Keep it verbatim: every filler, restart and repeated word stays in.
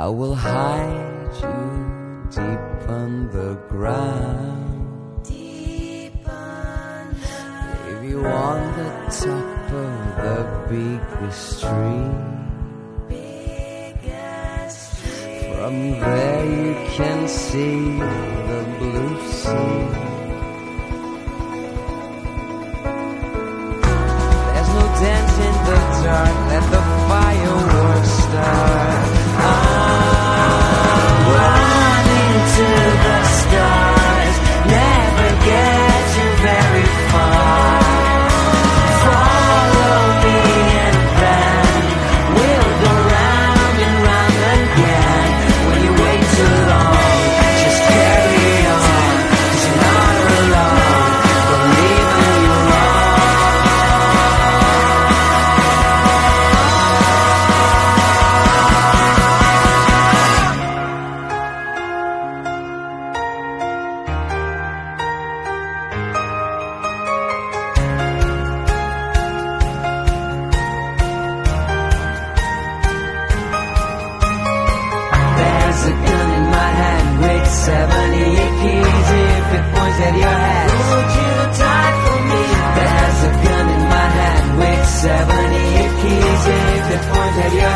I will hide you deep underground, deep underground. If you on the top of the biggest tree, biggest tree. From there you can see the blue sea. There's no dance in the dark, let the fireworks start. Running to the stars, never get you very far. Follow me and then we'll go round and round again. When you wait too long, just carry on, 'cause you're not alone. Believe in your seventy-eight keys if it points at your head. Would you die for me? There's a gun in my hand with seventy-eight keys if it points at your